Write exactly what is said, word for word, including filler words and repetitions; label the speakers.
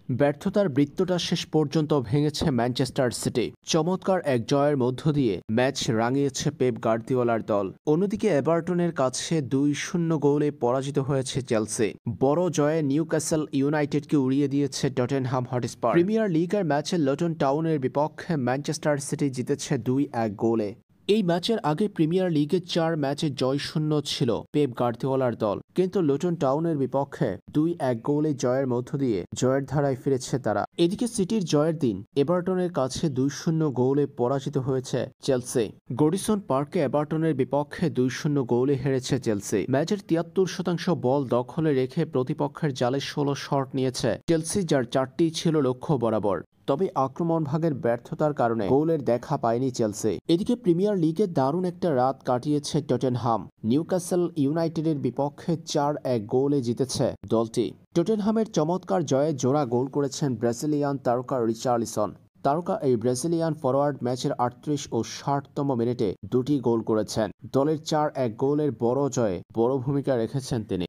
Speaker 1: ব্যর্থতার বৃত্তটা শেষ পর্যন্ত ভেঙেছে ম্যানচেস্টার সিটি। চমৎকার এক জয়ের মধ্য দিয়ে ম্যাচ রাঙিয়েছে পেপ গার্দিওলার দল। অন্যদিকে এভারটনের কাছে দুই শূন্য গোলে পরাজিত হয়েছে চেলসি। বড় জয়ে নিউক্যাসল ইউনাইটেডকে উড়িয়ে দিয়েছে টটেনহাম হটস্পার। প্রিমিয়ার লিগের ম্যাচে লুটন টাউনের বিপক্ষে ম্যানচেস্টার সিটি জিতেছে দুই এক গোলে। এই ম্যাচের আগে প্রিমিয়ার লিগে চার ম্যাচে জয় শূন্য ছিল পেপ গার্দিওলার দল, কিন্তু লুটন টাউনের বিপক্ষে দুই এক গোলে জয়ের মধ্য দিয়ে জয়ের ধারায় ফিরেছে তারা। এদিকে সিটির জয়ের দিন এভারটনের কাছে দুই শূন্য গোলে পরাজিত হয়েছে চেলসি। গডিসন পার্কে এভারটনের বিপক্ষে দুই শূন্য গোলে হেরেছে চেলসি। ম্যাচের তিয়াত্তর শতাংশ বল দখলে রেখে প্রতিপক্ষের জালে ষোলো শট নিয়েছে চেলসি, যার চারটি ছিল লক্ষ্য বরাবর। তবে আক্রমণ ভাগের ব্যর্থতার কারণে গোলের দেখা পায়নি চেলসি। এদিকে প্রিমিয়ার লিগে দারুণ একটা রাত কাটিয়েছে টটেনহাম। নিউক্যাসল ইউনাইটেডের বিপক্ষে চার এক গোলে জিতেছে দলটি। টটেনহামের চমৎকার জয়ে জোড়া গোল করেছেন ব্রাজিলিয়ান তারকা রিচার্লিসন। তারকা এই ব্রাজিলিয়ান ফরোয়ার্ড ম্যাচের আটত্রিশ ও ষাটতম মিনিটে দুটি গোল করেছেন। দলের চার এক গোলের বড় জয়ে বড় ভূমিকা রেখেছেন তিনি।